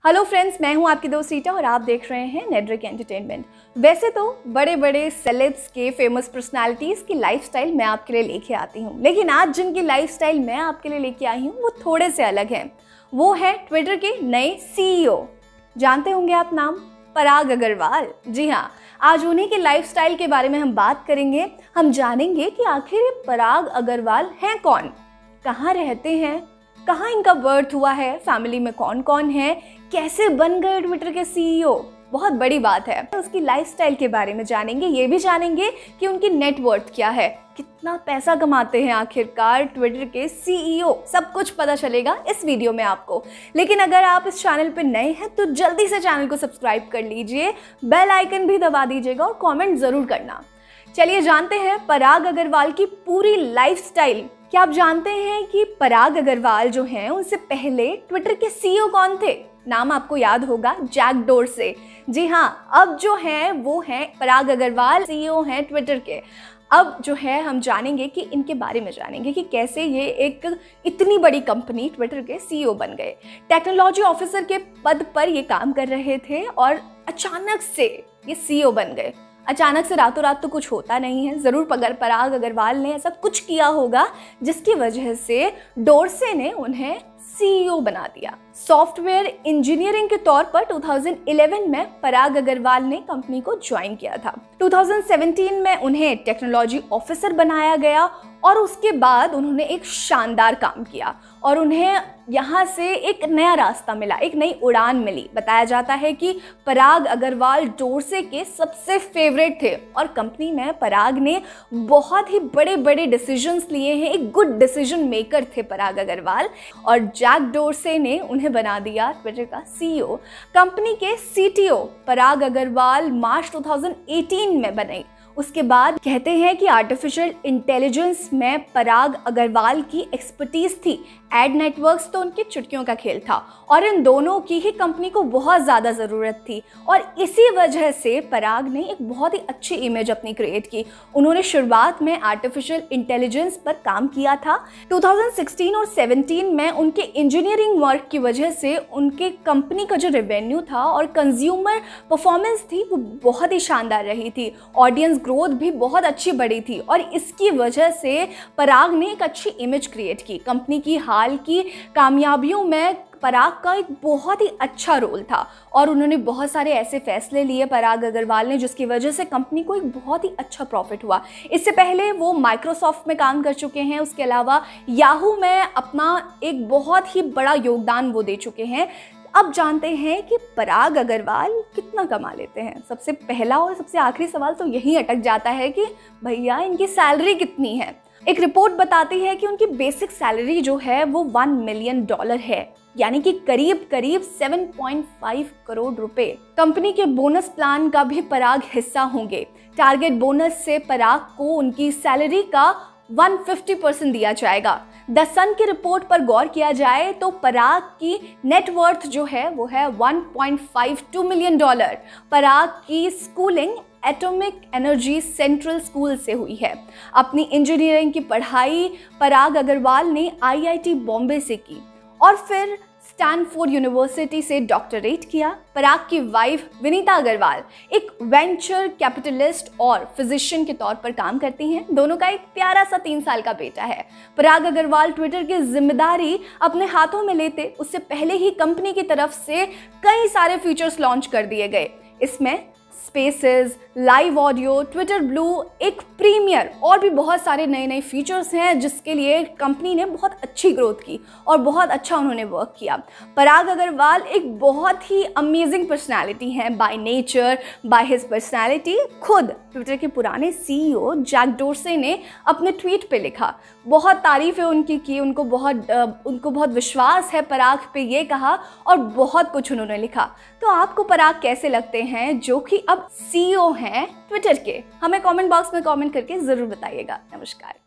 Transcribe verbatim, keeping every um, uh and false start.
Hello friends, मैं हूं आपकी दोस्त रीटा और आप देख रहे हैं नेडरिक एंटरटेनमेंट। वैसे तो बड़े बड़े सेलेब्स के फेमस पर्सनालिटीज़ की लाइफस्टाइल मैं आपके लिए लेके आती हूं, लेकिन आज जिनकी लाइफस्टाइल मैं आपके लिए लेके आई हूं वो थोड़े से अलग हैं। वो है ट्विटर के नए सीईओ। जानते होंगे आप नाम, पराग अग्रवाल। जी हाँ, आज उन्हीं की लाइफस्टाइल के बारे में हम बात करेंगे। हम जानेंगे कि आखिर ये पराग अग्रवाल हैं कौन, कहाँ रहते हैं, कहाँ इनका बर्थ हुआ है, फैमिली में कौन कौन है, कैसे बन गए ट्विटर के सीईओ। बहुत बड़ी बात है। उसकी लाइफस्टाइल के बारे में जानेंगे, ये भी जानेंगे कि उनकी नेटवर्थ क्या है, कितना पैसा कमाते हैं आखिरकार ट्विटर के सीईओ। सब कुछ पता चलेगा इस वीडियो में आपको। लेकिन अगर आप इस चैनल पर नए हैं तो जल्दी से चैनल को सब्सक्राइब कर लीजिए, बेल आइकन भी दबा दीजिएगा और कॉमेंट ज़रूर करना। चलिए जानते हैं पराग अग्रवाल की पूरी लाइफस्टाइल। क्या आप जानते हैं कि पराग अग्रवाल जो हैं उनसे पहले ट्विटर के सीईओ कौन थे? नाम आपको याद होगा, जैक डोरसे। जी हाँ, अब जो हैं वो हैं पराग अग्रवाल, सीईओ हैं ट्विटर के। अब जो है हम जानेंगे कि इनके बारे में जानेंगे कि कैसे ये एक इतनी बड़ी कंपनी ट्विटर के सीईओ बन गए। टेक्नोलॉजी ऑफिसर के पद पर ये काम कर रहे थे और अचानक से ये सीईओ बन गए। अचानक से रातों रात तो कुछ होता नहीं है। ज़रूर पगर पराग अग्रवाल ने ऐसा कुछ किया होगा जिसकी वजह से डोरसे ने उन्हें सीईओ बना दिया। सॉफ्टवेयर इंजीनियरिंग के तौर पर दो हज़ार ग्यारह में पराग अग्रवाल ने कंपनी को ज्वाइन किया था। दो हज़ार सत्रह में उन्हें टेक्नोलॉजी ऑफिसर बनाया गया और उसके बाद उन्होंने एक शानदार काम किया और उन्हें यहाँ से एक नया रास्ता मिला, एक नई उड़ान मिली। बताया जाता है कि पराग अग्रवाल डोरसे के सबसे फेवरेट थे और कंपनी में पराग ने बहुत ही बड़े बड़े डिसीजंस लिए हैं। एक गुड डिसीजन मेकर थे पराग अग्रवाल और जैक डोरसे ने उन्हें बना दिया ट्विटर का सीईओ। कंपनी के सीटीओ पराग अग्रवाल मार्च दो हज़ार अठारह में बने। उसके बाद कहते हैं कि आर्टिफिशियल इंटेलिजेंस में पराग अग्रवाल की एक्सपर्टीज थी। एड नेटवर्क्स तो उनकी चुटकियों का खेल था और इन दोनों की ही कंपनी को बहुत ज़्यादा ज़रूरत थी और इसी वजह से पराग ने एक बहुत ही अच्छी इमेज अपनी क्रिएट की। उन्होंने शुरुआत में आर्टिफिशियल इंटेलिजेंस पर काम किया था। दो हज़ार सोलह और सत्रह में उनके इंजीनियरिंग वर्क की वजह से उनके कंपनी का जो रेवेन्यू था और कंज्यूमर परफॉर्मेंस थी वो बहुत ही शानदार रही थी। ऑडियंस ग्रोथ भी बहुत अच्छी बढ़ी थी और इसकी वजह से पराग ने एक अच्छी इमेज क्रिएट की। कंपनी की हाल की कामयाबियों में पराग का एक बहुत ही अच्छा रोल था और उन्होंने बहुत सारे ऐसे फैसले लिए पराग अग्रवाल ने जिसकी वजह से कंपनी को एक बहुत ही अच्छा प्रॉफिट हुआ। इससे पहले वो माइक्रोसॉफ्ट में काम कर चुके हैं, उसके अलावा याहू में अपना एक बहुत ही बड़ा योगदान वो दे चुके हैं। अब जानते हैं कि पराग अग्रवाल कितना कमा लेते हैं। सबसे पहला और सबसे आखिरी सवाल तो यही अटक जाता है कि भैया इनकी सैलरी कितनी है। एक रिपोर्ट बताती है कि उनकी बेसिक सैलरी जो है वो वन मिलियन डॉलर है, यानी कि करीब करीब सात पॉइंट पाँच करोड़ रुपए। कंपनी के बोनस प्लान का भी पराग हिस्सा होंगे। टारगेट बोनस से पराग को उनकी सैलरी का एक सौ पचास परसेंट दिया जाएगा। द सन की रिपोर्ट पर गौर किया जाए तो पराग की नेटवर्थ जो है वो है एक पॉइंट पाँच दो मिलियन डॉलर। पराग की schooling atomic energy central school से हुई है। अपनी इंजीनियरिंग की पढ़ाई पराग अग्रवाल ने आई आई टी बॉम्बे से की और फिर स्टैनफोर्ड यूनिवर्सिटी से डॉक्टरेट किया। पराग की वाइफ विनीता अग्रवाल एक वेंचर कैपिटलिस्ट और फिजिशियन के तौर पर काम करती हैं। दोनों का एक प्यारा सा तीन साल का बेटा है। पराग अग्रवाल ट्विटर की जिम्मेदारी अपने हाथों में लेते उससे पहले ही कंपनी की तरफ से कई सारे फीचर्स लॉन्च कर दिए गए। इसमें spaces, live audio, Twitter blue, एक प्रीमियर और भी बहुत सारे नए नए फीचर्स हैं जिसके लिए कंपनी ने बहुत अच्छी ग्रोथ की और बहुत अच्छा उन्होंने वर्क किया। पराग अग्रवाल एक बहुत ही अमेजिंग पर्सनालिटी हैं by nature, by his personality. खुद ट्विटर के पुराने सीईओ जैक डोरसे ने अपने ट्वीट पे लिखा, बहुत तारीफ है उनकी की, उनको बहुत उनको बहुत विश्वास है पराग पे, ये कहा और बहुत कुछ उन्होंने लिखा। तो आपको पराग कैसे लगते हैं जो कि अब सीईओ हैं ट्विटर के? हमें कमेंट बॉक्स में कमेंट करके ज़रूर बताइएगा। नमस्कार।